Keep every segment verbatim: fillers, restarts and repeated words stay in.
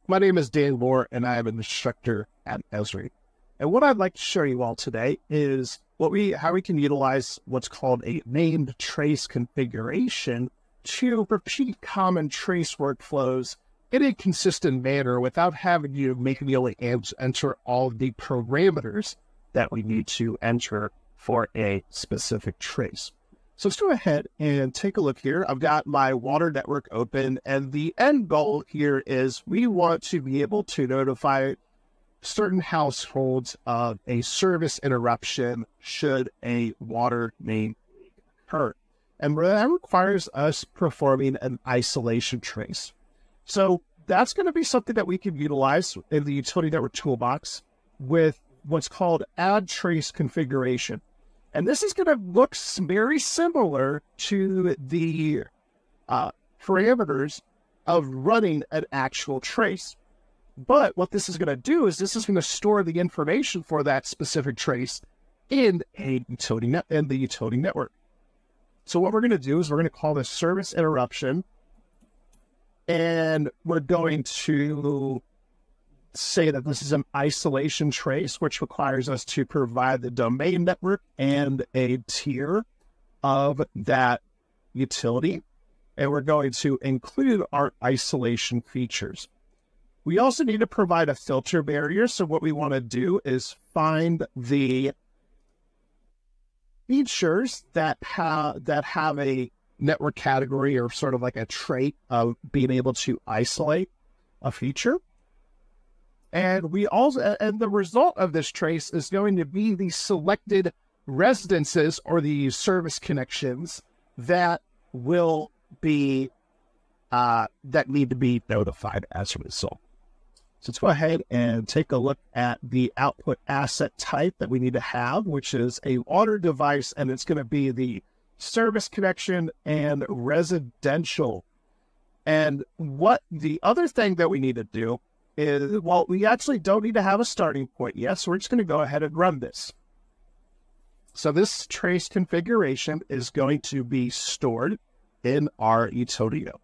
My name is Dan Moore, and I am an instructor at Esri. And what I'd like to show you all today is what we how we can utilize what's called a named trace configuration to repeat common trace workflows in a consistent manner without having you manually enter all the parameters that we need to enter for a specific trace. So let's go ahead and take a look here. I've got my water network open, and the end goal here is we want to be able to notify certain households of a service interruption should a water main leak occur. And that requires us performing an isolation trace. So that's going to be something that we can utilize in the utility network toolbox with what's called add trace configuration. And this is going to look very similar to the uh, parameters of running an actual trace. But what this is going to do is this is going to store the information for that specific trace in a utility net in the utility network. So what we're going to do is we're going to call this service interruption, and we're going to say that this is an isolation trace, which requires us to provide the domain network and a tier of that utility. And we're going to include our isolation features. We also need to provide a filter barrier. So what we want to do is find the features that have, that have a network category or sort of like a trait of being able to isolate a feature. And we also, and the result of this trace is going to be the selected residences or the service connections that will be, uh, that need to be notified as a result. So let's go ahead and take a look at the output asset type that we need to have, which is a water device, and it's going to be the service connection and residential. And what the other thing that we need to do is, well, we actually don't need to have a starting point yet, so we're just going to go ahead and run this. So this trace configuration is going to be stored in our utility node.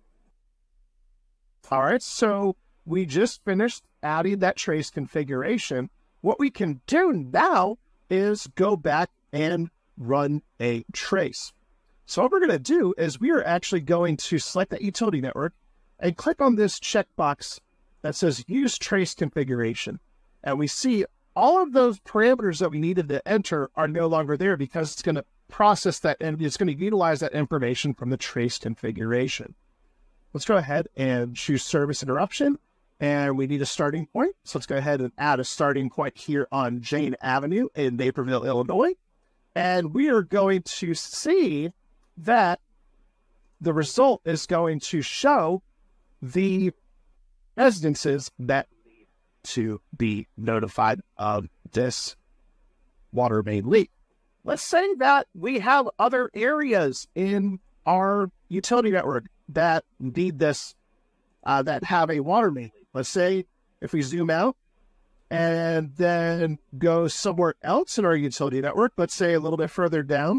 All right, so we just finished adding that trace configuration. What we can do now is go back and run a trace. So what we're going to do is we are actually going to select that utility network and click on this checkbox that says use trace configuration. And we see all of those parameters that we needed to enter are no longer there because it's going to process that and it's going to utilize that information from the trace configuration. Let's go ahead and choose service interruption. And we need a starting point. So let's go ahead and add a starting point here on Jane Avenue in Naperville, Illinois. And we are going to see that the result is going to show the residences that need to be notified of this water main leak. Let's say that we have other areas in our utility network that need this, uh, that have a water main leak. Let's say if we zoom out and then go somewhere else in our utility network, let's say a little bit further down.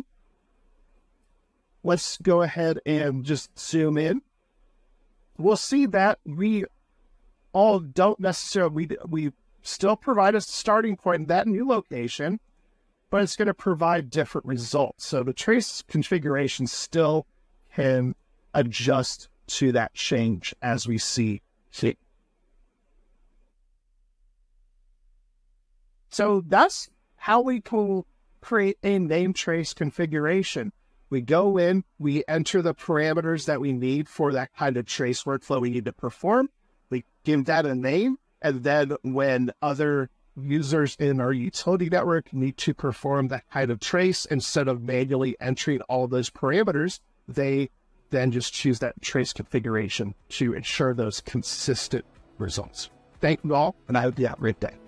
Let's go ahead and just zoom in. We'll see that we all don't necessarily, we, we still provide a starting point in that new location, but it's going to provide different results. So the trace configuration still can adjust to that change as we see here. So that's how we can create a name trace configuration. We go in, we enter the parameters that we need for that kind of trace workflow we need to perform. We give that a name, and then when other users in our utility network need to perform that kind of trace, instead of manually entering all those parameters, they then just choose that trace configuration to ensure those consistent results. Thank you all, and I hope you have a great day.